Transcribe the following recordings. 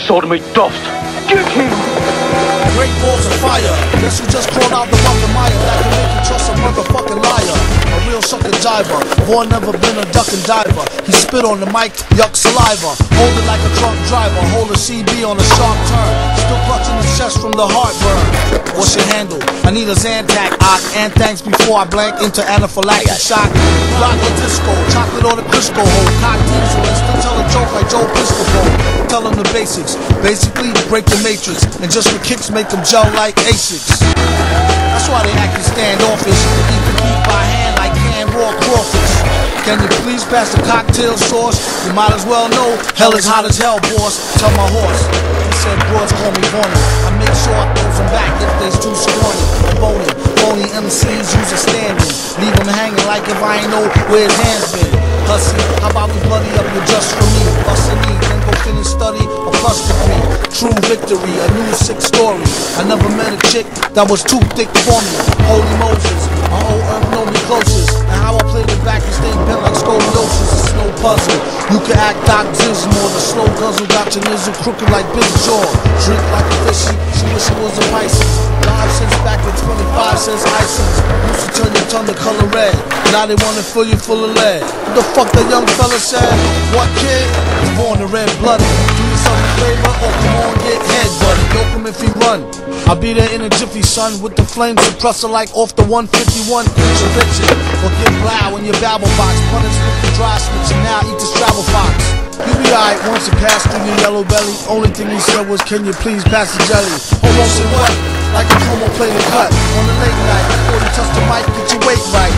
sodomy dust. Get him! Great balls of fire. Guess who just crawled out the fucking mire? That can make you trust a motherfucking liar. A real sucker diver. Boy never been a duck and diver. He spit on the mic, yuck saliva. Hold it like a truck driver. Hold a CB on a sharp turn. Still clutching his chest from the heartburn. What's your handle? I need a Zantac, and thanks before I blank into anaphylactic shock. Rock a disco, chocolate on the Crisco hole. Cock diesel and still tell a joke like Joe Piscopo. Tell them the basics. Basically, break the matrix. And just for kicks, make them gel like Asics. That's why they acting standoffish. Eat the beat by hand like canned raw crawfish. Can you please pass the cocktail sauce? You might as well know hell is hot as hell, boss. Tell my horse. He said broads call me horny. I make sure I throw them back if they's too scrawny or bony. Phony MCs use a standing. Leave them hanging like if I ain't know where his hands been. Hussy, how about we bloody up your just for me? Bust a knee, then go finish study a plus degree. True victory, a new sick story. I never met a chick that was too thick for me. Holy Moses, my whole earth know me closest. And how I play the back and stay bent like scoliosis, it's no puzzle. You can act Doc Dismal, the slow guzzle got your nizzle crooked like Big Jaw. Drink like a fishy, she wish it was a Pisces. Live since back in 25 cents ices. Used to turn your tongue to color red. Now they wanna fill you full of lead. What the fuck that young fella said? What kid? He's born to red blooded. Do yourself a favor or come on get head butted. Yoke him if he run. I'll be there in a jiffy, son, with the flame suppressor like off the 151. Picture Richard, or get blow in your babble box. Punish with the dry snitch and now eat the Scrabble fox. You be alright once it passed through your yellow belly. Only thing he said was, can you please pass the jelly? Almost in what? Like a promo play the cut on the late night. Before you touch the mic, get your weight right.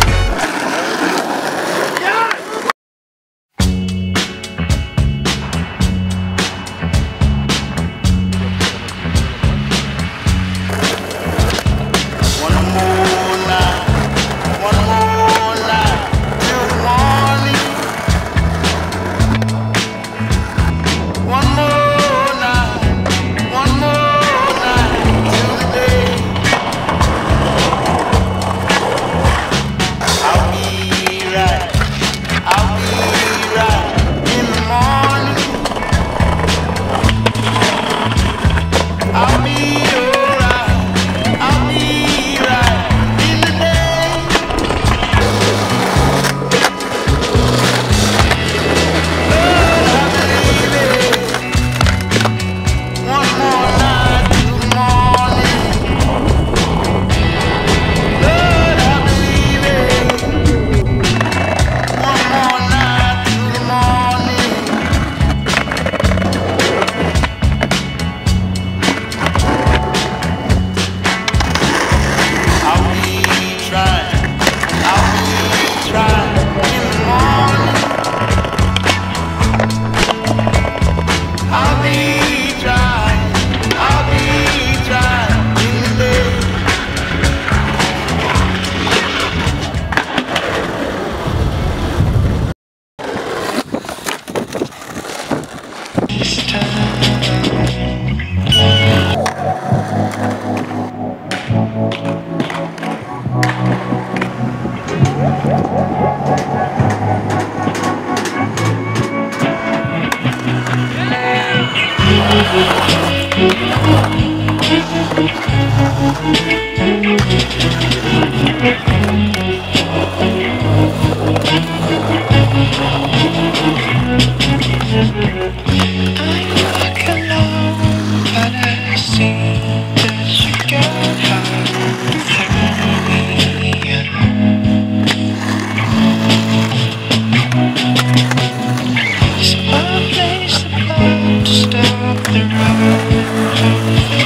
Stop the road.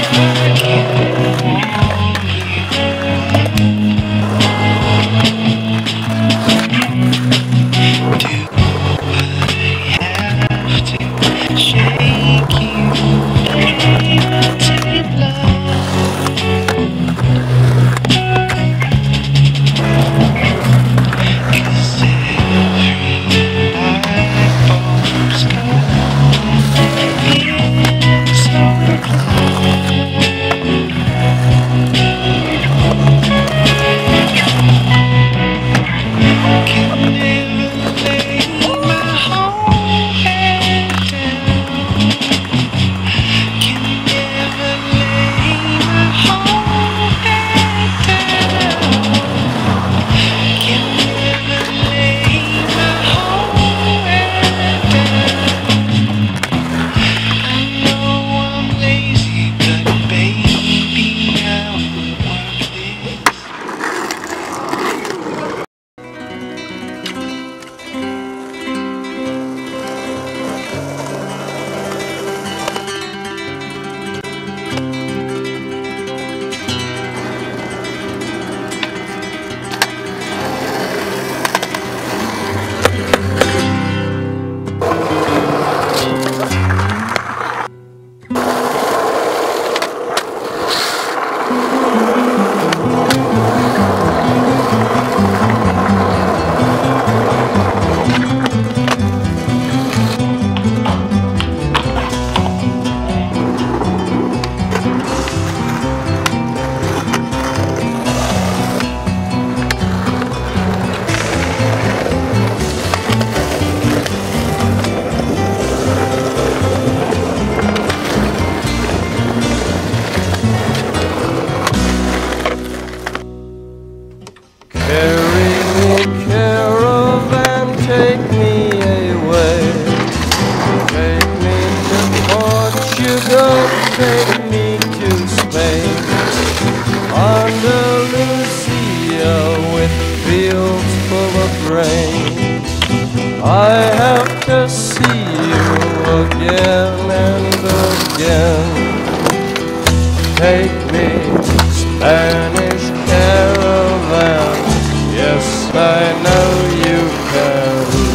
rain. I have to see you again and again. Take me, Spanish caravan. Yes, I know you can.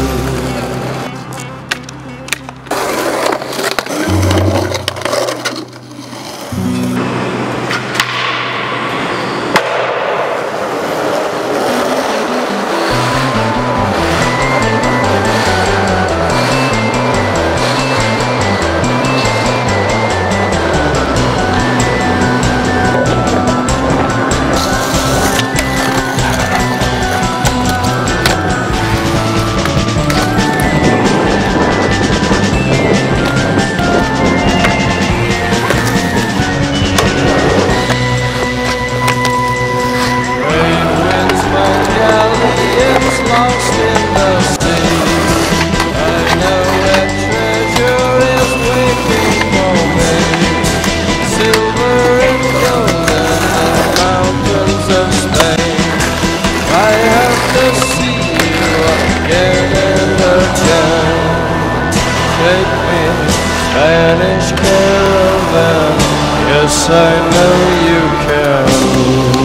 Spanish caravan, yes I know you can.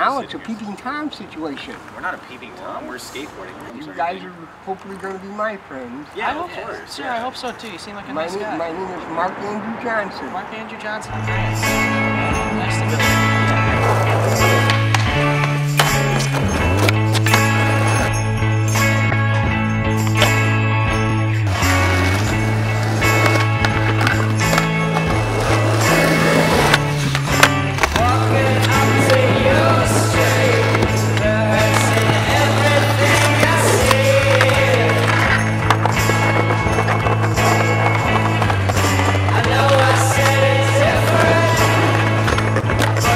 Now it's a peeping Tom situation. We're not a peeping Tom. We're skateboarding. You guys are hopefully going to be my friends. Yeah, of course. Sure, I hope so too. You seem like a My nice guy. name is Mark Andrew Johnson. Mark Andrew Johnson. Nice. Nice to meet you. I know I said it's different,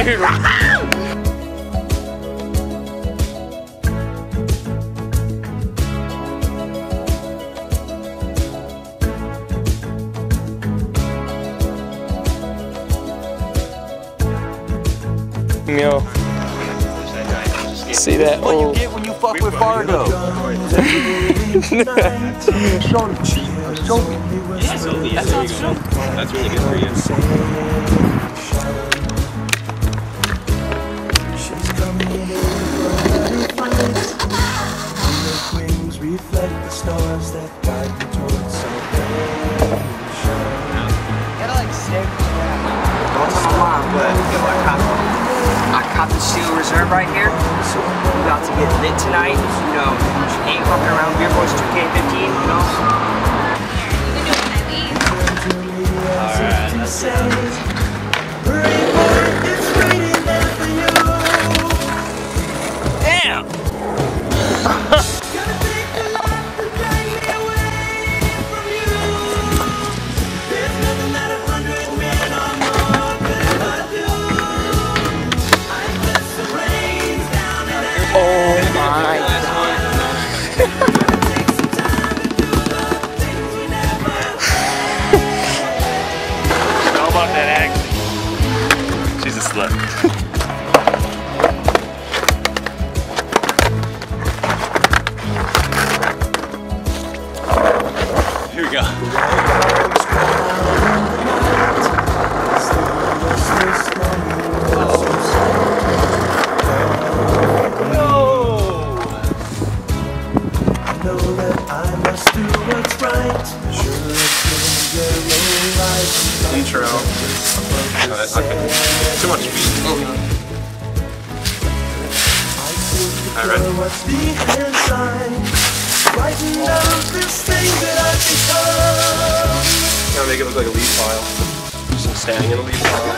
Yo. See that What you old... get when you fuck with Fargo? Yeah, Sylvie. Yeah, there you go. That's really good for you. Gotta like stick. Don't tell my mom, but I caught the Steel Reserve right here. So we're about to get lit tonight. You know, ain't fucking around Beer Boys 2K15, you know? Alright, that's it. Damn! How about that accent? She's a slut. Here we go. Intro. Too much beat. Alright, ready? Gotta make it look like a leaf file. Just some standing in a leaf file.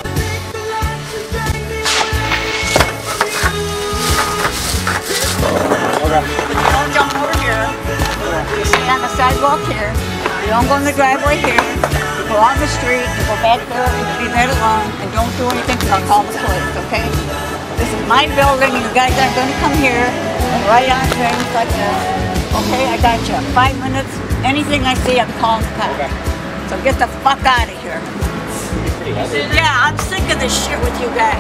Don't jump over here. You stay on the sidewalk here. You don't go in the driveway here. You go on the street, you go back there, and leave that alone, and don't do anything because I'll call the police, okay? This is my building, you guys aren't going to come here and write on things like this. Okay, I got you. 5 minutes, anything I see, I'm calling the cops. So get the fuck out of here. Yeah, I'm sick of this shit with you guys.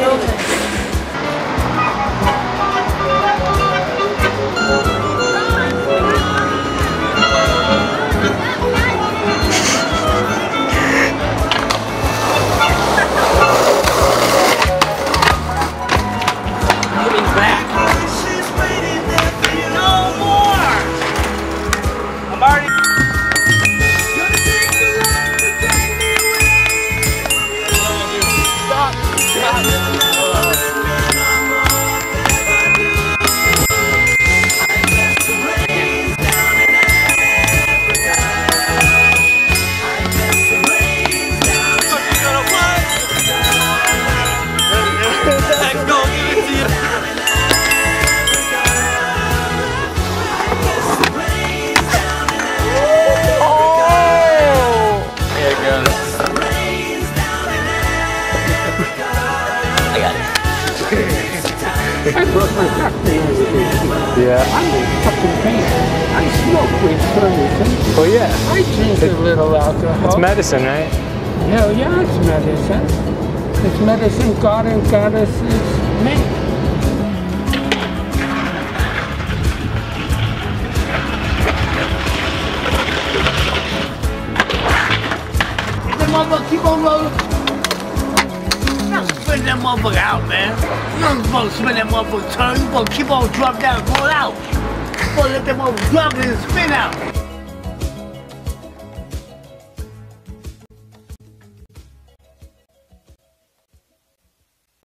Yeah. I'm a fucking pain. I smoke weed for everything. Well, yeah. I drink a little alcohol. It's medicine, right? Hell yeah, it's medicine. It's medicine God and goddesses make. That motherfucker keep on rolling. Don't spin that motherfucker out, man. You don't supposed to spin that motherfucker turn. You supposed to keep on drop down and pull it out. You supposed to let that motherfucker drop it and spin out.